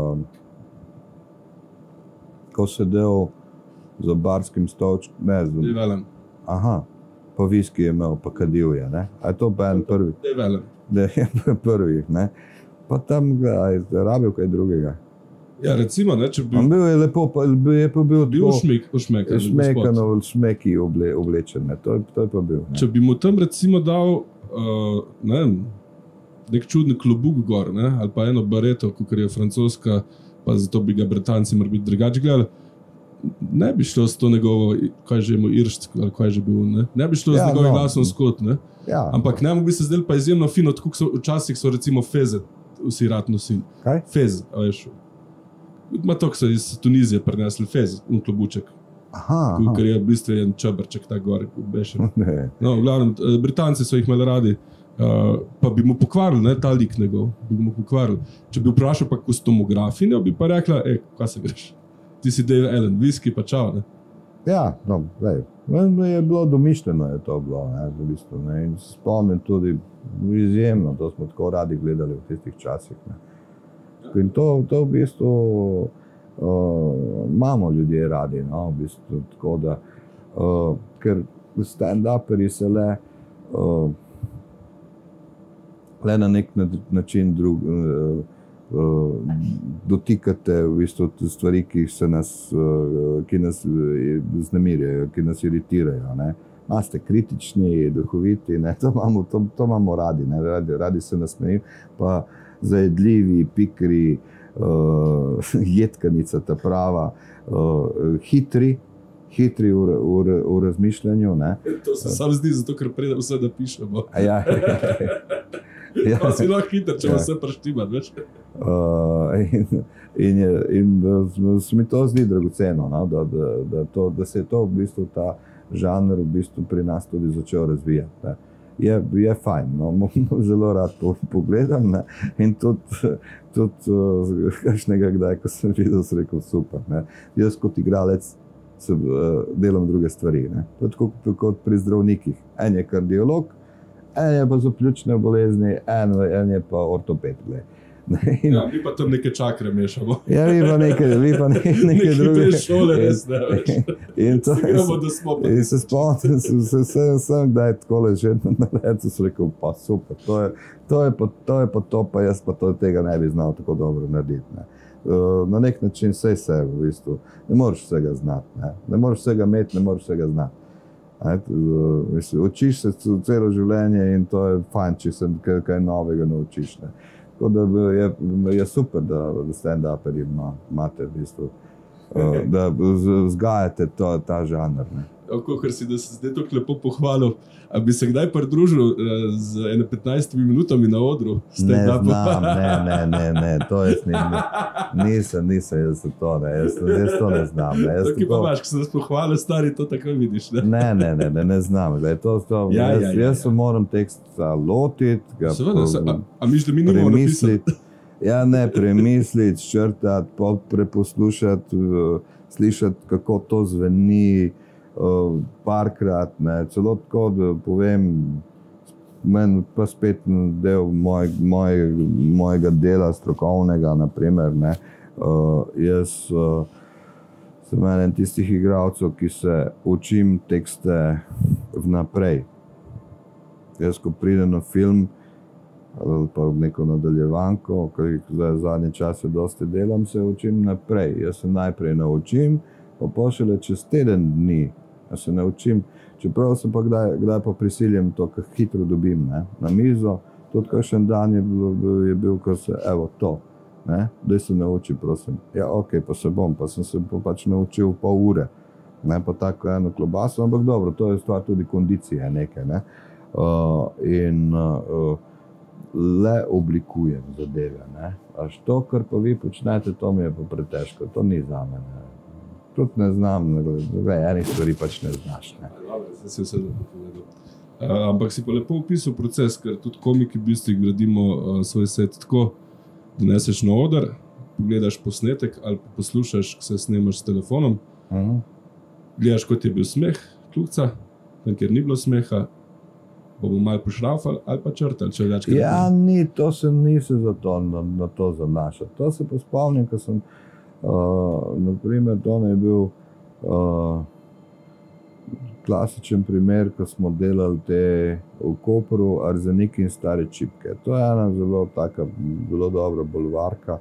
ko sedel za barskim stolčkom, ne znam. Aha. Pa viski je imel, pa kadil je, ne? A je to pa en prvi? Da je prvih, ne? Pa tam je rabil kaj drugega. Ja, recimo, ne, če bi... On bil je lepo, je pa bil ušmekan, v šmeki oblečen, ne? To je pa bil, ne? Če bi mu tam recimo dal, ne vem, nek čudni klobuk gor, ne? Ali pa eno bareto, kakor je francoska, pa zato bi ga Britanci mora biti drugače gledali, ne bi šlo s to njegovo, kaj že imel Iršc, ali kaj že bil, ne bi šlo z njegovim glasom skot, ne? Ja. Ampak njemu bi se zdel pa izjemno fino, tako včasih so recimo feze vsi rad nosili. Kaj? Fez, a veš. Ma to, ko so iz Tunizije prinesli fez, klobuček. Aha. Ker je v bistvu en čebrček ta gor, bešen. No, v glavnem, Britanci so jih imeli radi, pa bi mu pokvarili, ne, ta lik njegov, bi mu pokvarili. Če bi vprašal pa kostumografinjo, bi pa rekla, kaj se greš? Ti si Dave Allen, whisky pa čao, ne? Ja, no, glej, je bilo domišljeno, je to bilo, ne, v bistvu, ne, in spomnim tudi izjemno, to smo tako radi gledali v tistih časih, ne. In to v bistvu imamo ljudje radi, no, v bistvu, tako da, ker stand-uperi se le na nek način dotikate v bistvu stvari, ki nas vznemirjajo, ki nas iritirajo, ne. Ste kritični, duhoviti, ne, to imamo radi, ne, radi se nasmeji, pa zajedljivi, pikri, jedkanica ta prava, hitri v razmišljanju, ne. To se sam zdi, zato ker preda vse napišemo. Ja. Pa si lahko hiter, če vse preštima, veš. In se mi to zdi dragoceno, no, da se je to v bistvu ta žanr v bistvu pri nas tudi začel razvijati. Ne. Je fajn, no, zelo rad pogledam, ne, in tudi kakšnega kdaj, ko sem videl, sem rekel super. Ne. Jaz kot igralec delam druge stvari. Ne. To je tako kot pri zdravnikih. En je kardiolog, en je pa za pljučne bolezni, en je pa ortoped. Ja, mi pa tam neke čakre mešamo. Ja, vi pa neke druge. Neke šole, res ne, veš. In se spomnim, sem kdaj takole že na recu sem rekel, pa super, to je pa to, pa jaz pa tega ne bi znal tako dobro narediti. Ne. Na nek način vse v bistvu, ne moreš vsega znati, ne moreš vsega imeti, ne moreš vsega znati. Učiš se celo življenje in to je fajn, če se kaj novega naučiš. Ne. Tako da je super, da stand-uperi imate v bistvu, da vzgajate ta žanr. Ker si da se zdaj tako lepo pohvalil, a bi se kdaj pridružil z 15 minutami na odru? Ne znam, ne, to jaz nisem jaz za to, ne, jaz to ne znam. Tako pa imaš, ko se nas pohvalil, stari, to tako vidiš, ne? Ne znam, jaz se moram teksta lotiti, ga a miš, da mi ne moramo napisati? Ja, ne, premisliti, črtati, preposlušati, slišati, kako to zveni, parkrat, ne, celo tako, da povem, meni pa spet del mojega dela strokovnega, naprimer, ne, jaz sem eden tistih igralcev, ki se učim tekste vnaprej. Jaz, ko pridem na film, ali pa neko nadaljevanko, ker zadnje čase dosti delam, se učim naprej. Jaz se najprej naučim, pa pošele čez teden dni, se naučim, čeprav sem pa kdaj pa prisiljem to, kar hitro dobim, ne, na mizo, tudi kakšen dan je bil, ko se, evo to, ne, daj se nauči, prosim. Ja, okej, pa se bom, pa sem se pač naučil pol ure, ne, pa tako eno klobaso, ampak dobro, to je stvar tudi kondicije nekaj, ne, in le oblikujem zadeve, ne, až to, kar pa vi počnete, to mi je pa pretežko, to ni za me, ne. Tudi ne znam, enih stvari pač ne znaš. Ne. Dobre, zdaj si vse dobro povedal. Ampak si pa lepo opisal proces, ker tudi komiki v bistvu gradimo svoj set tako, da neseš na oder, pogledaš posnetek ali pa poslušaš, ko se snemaš s telefonom, gledaš, kot je bil smeh, kljukca, kjer ni bilo smeha, bomo malo pošrafali ali pa črtali, če večkrat. Ja, to se nisem za to, na to zanašal. To se pa spomnim, ko sem naprimer, to je bil klasičen primer, ko smo delali te v Kopru Arzenik in Stare čipke. To je ena zelo dobra bulvarka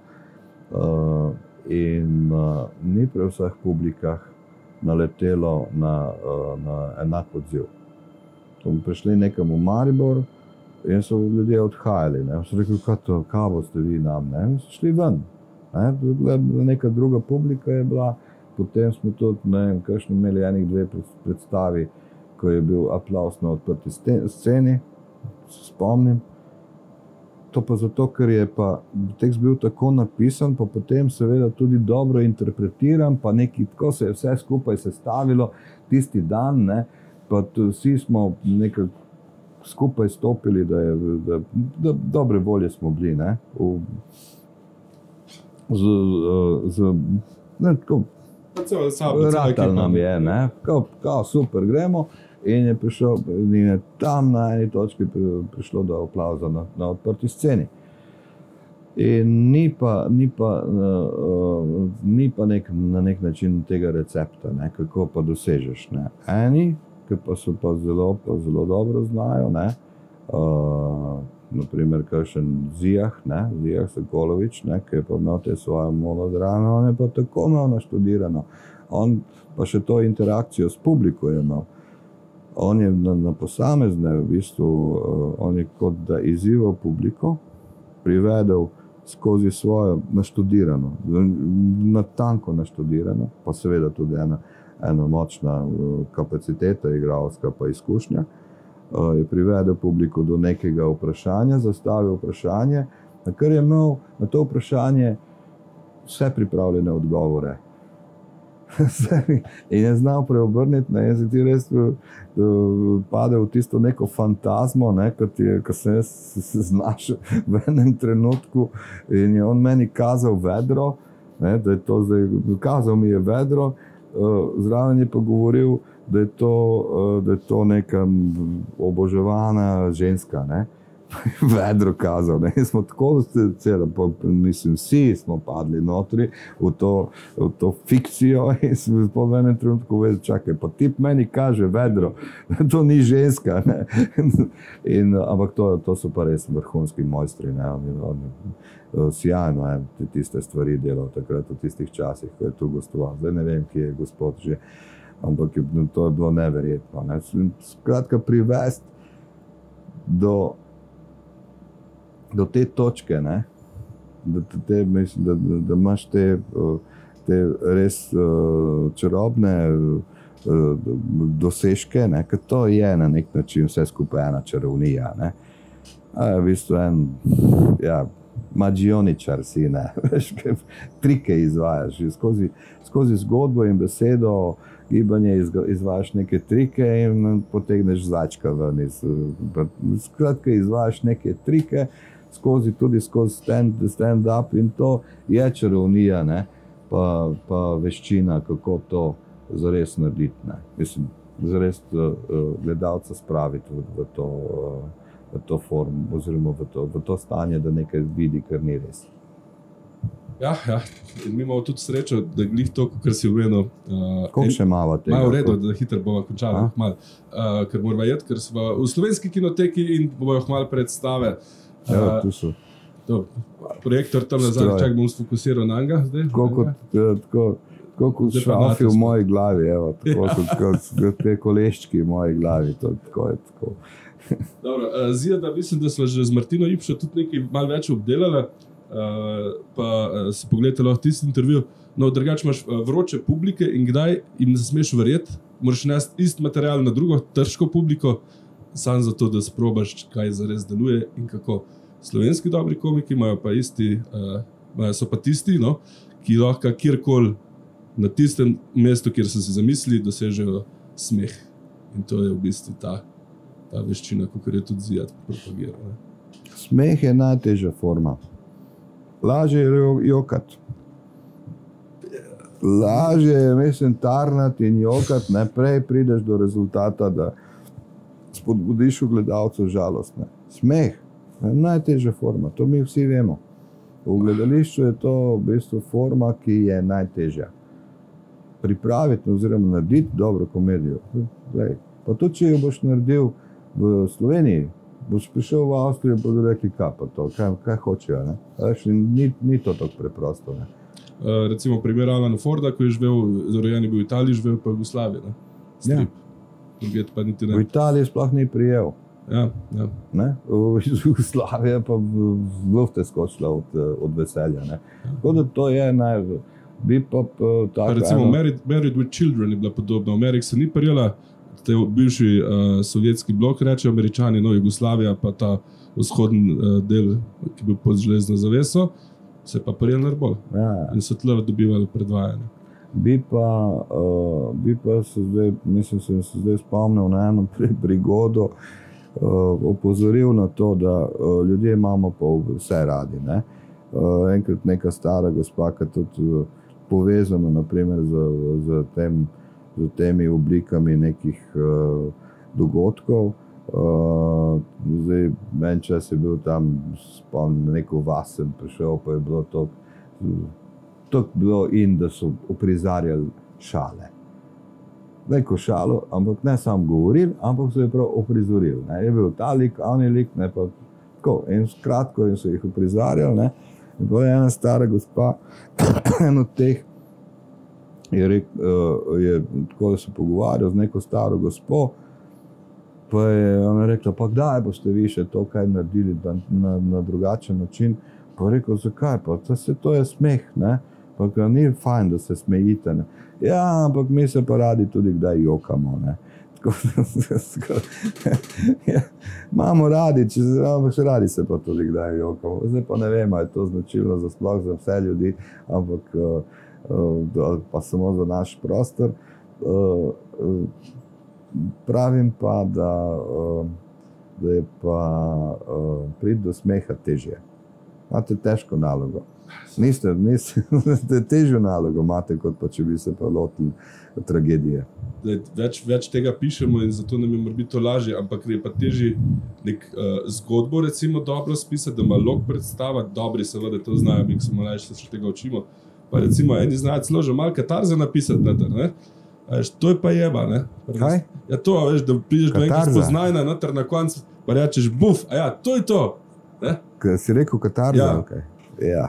in ni pri vseh publikah naletelo na enak odziv. Smo prišli nekam v Maribor in so ljudje odhajali. So rekli, kaj boste vi nam? So šli ven. Neka druga publika je bila potem smo tudi, ne vem, kakšni imeli enih 2 predstavi, ko je bil aplavz na odprti sceni, se spomnim. To pa zato, ker je pa tekst bil tako napisan, pa potem seveda tudi dobro interpretiran, pa tako se je vse skupaj sestavilo tisti dan, ne, pa vsi smo nekako skupaj stopili, da dobre volje smo bili, ne, ratal nam je, ne, kao super, gremo. In je prišel, in je tam na eni točki prišlo do aplavza na odprti sceni. In ni pa na nek način tega recepta, ne, kako pa dosežeš, ne. Eni, ki pa so pa zelo dobro znajo, ne, naprimer kakšen Zijah Sokolovič, ne, ki je pa imel te svoje monodrame, on je pa tako imel naštudirano. On pa še to interakcijo s publiko je imel. On je na posamezne, v bistvu, on je kot da izzival publiko, privedel skozi svojo naštudirano, natanko naštudirano, pa seveda tudi ena močna kapaciteta igralska pa izkušnja, je privedel publiko do nekega vprašanja, zastavil vprašanje, na kar je imel na to vprašanje vse pripravljene odgovore. In je znal preobrniti, ne, in se ti res pade v tisto neko fantazmo, ne, ko sem jaz se znašel v enem trenutku in je on meni kazal vedro, ne, da je to zdaj, kazal mi je vedro, zraven je pa govoril, da je to neka oboževana ženska, ne. Vedro kazal, ne, in smo tako mislim, vsi smo padli notri v to fikcijo in smo po enem trenutku vedeli, čakaj, pa tip meni kaže vedro, to ni ženska, ne. Ampak to so pa res vrhunski mojstri, ne, on sjajno je tiste stvari delal takrat v tistih časih, ko je tu gostoval. Zdaj ne vem, kje je gospod že, ampak to je bilo neverjetno, ne. Skratka, privesti do te točke, ne, da imaš te res čarobne dosežke, ne, ker to je na nek način vse skupaj ena čarovnija, ne. V bistvu magioničar si, ne, veš, trike izvajaš, skozi zgodbo in besedo, gibanje izvajaš neke trike in potegneš začka ven. Skratka, izvajaš neke trike, skozi stand-up in to je čarovnija, ne, pa veščina, kako to zares narediti, ne. Mislim, zares gledalca spraviti v to form, oziroma v to stanje, da nekaj vidi, kar ni res. Ja, in mi imamo tudi srečo, da je glih to, kar si umenil. Koliko še imamo tega? Malo v redu, da hitro bomo končali, ker moramo jeti, ker smo v Slovenski kinoteki in bomo malo predstave. Ja, tu so. Projektor tam nazaj, čak bom sfokusiral na njega zdaj. Koliko šrafi v moji glavi, evo, tako te koleščki v moji glavi, tako je tako. Dobro, Zijada, mislim, da smo že z Martino Ipšo tudi nekaj malo več obdelali, pa si pogledajte lahko tisti intervju. No, drugače imaš vroče publike in kdaj jim ne smeš verjeti, moraš nesti isti material na drugo težko publiko, samo zato, da sprobaš, kaj zares deluje in kako. Slovenski dobri komiki imajo pa so pa tisti, no, ki lahko kjerkoli na tistem mestu, kjer so si zamislili, dosežejo smeh. In to je v bistvu ta veščina, kakor je tudi Zijad propagiral. Smeh je najtežja forma. Lažje je jokati. Lažje je, mislim, tarnati in jokati, prej prideš do rezultata, da spodbudiš v gledalcu žalost. Smeh je najtežja forma, to mi vsi vemo. V gledališču je to v bistvu forma, ki je najtežja. Pripraviti oziroma narediti dobro komedijo. Pa tudi, če jo boš naredil v Sloveniji, boš prišel v Avstrijo in bodo rekli, kaj pa to, kaj hočejo. Ni to tako preprosto. Ne? Recimo primer Alana Forda, ko je rojen bil v Italiji, živel pa v Jugoslaviji. Strip. Ja. Pa niti ne. V Italiji sploh ni prijel. Ja. Ne? V Jugoslaviji pa v lufte skočila od veselja. Ne? Tako da to je Bi pa tako. Recimo Married with Children je bila podobna. V Ameriki se ni prijela, te bivši sovjetski blok, reče Američani, no Jugoslavija, pa ta vzhodni del, ki je bil pod železno zaveso, se pa prijel narbol. In so tle dobivali predvajanje. Bi pa se zdaj, mislim, sem se zdaj spomnil na eno prigodo, opozoril na to, da ljudje imamo pa vse radi. Ne? Enkrat neka stara gospa, ki tudi povezano naprimer z temi oblikami nekih dogodkov. Zdaj, en čas je bil tam, spomnim, neko vas sem prišel, pa je bilo tako bilo in da so uprizarjali šale. Neko šalo, ampak ne samo govorili, ampak so je prav uprizorili. Je bil ta lik, oni lik, ne pa tako. In skratko in so jih uprizarjali. Ne. In pa je ena stara gospa, en od teh je tako, da se pogovarjal z neko staro gospo, pa je ona rekla, pa kdaj boste vi še to kaj naredili na drugačen način? Pa je rekel, zakaj? Pa to je smeh, ne? Pa ni fajn, da se smejite, ne? Ja, ampak mi se pa radi tudi kdaj jokamo, ne? Imamo radi, radi se pa tudi kdaj jokamo. Zdaj pa ne vem, je to značilno sploh za vse ljudi, ampak pa samo za naš prostor. Pravim pa, da je pa priti do smeha težje. Imate težko nalogo. Niste težjo nalogo imate, kot pa če bi se pa lotili tragedije. Več tega pišemo in zato nam je morbiti to lažje, ampak je pa težje nek zgodbo recimo dobro spisati, da ima log predstavati, dobri seveda to znajo, mi smo mlajši, se še tega učimo. Pa recimo eni znajo celo že malo katarze napisati noter, ne? To je pa jeba, ne? Kaj? Ja to, veš, da prideš do enega spoznajna noter na koncu, pa rečeš buf, a ja, to je to, ne? Kaj si rekel katarza? Ja. Okay. Ja.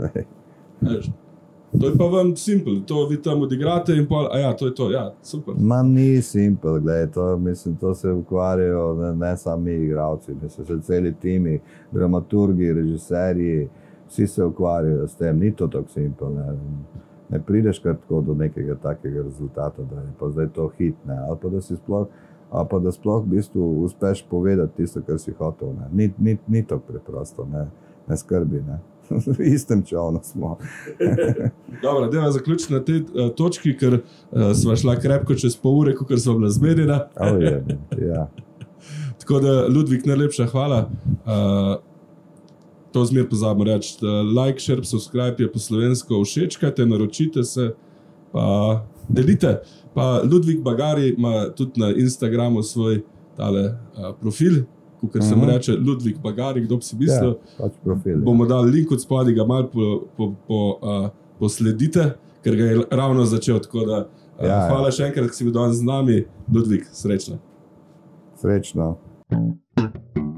To je pa vam simple, to vi tam odigrate in pol, a ja, to je to, ja, super. Ma ni simple, gledaj, to se ukvarjajo ne sami igralci, mislim, se celi timi, dramaturgi, režiserji, vsi se ukvarjajo s tem, ni to tako simple, ne prideš kar tako do nekega takega rezultata, da je pa zdaj to hit, ne, ali pa da sploh v bistvu uspeš povedati tisto, kar si hotel, ne, ni to preprosto, ne skrbi, ne. V istem čovnu smo. Dobro, dajva zaključiti na tej točki, ker sva šla krepko čez pol ure, kakor sva bila zmerjena. Ja. Tako da, Ludvik, najlepša hvala. To zmer pozabimo reči. Like, share, subscribe je po slovensko, všečkajte, naročite se, pa delite. Pa Ludvik Bagari ima tudi na Instagramu svoj tale profil, kakor se mu reče Ludvik Bagari, kdo bi si mislil. Ja, pač profil. Bomo dali link od spodaj, ga malo posledite, ker ga je ravno začel. Tako da hvala še enkrat, ki si bil danes z nami. Ludvik, srečno. Srečno.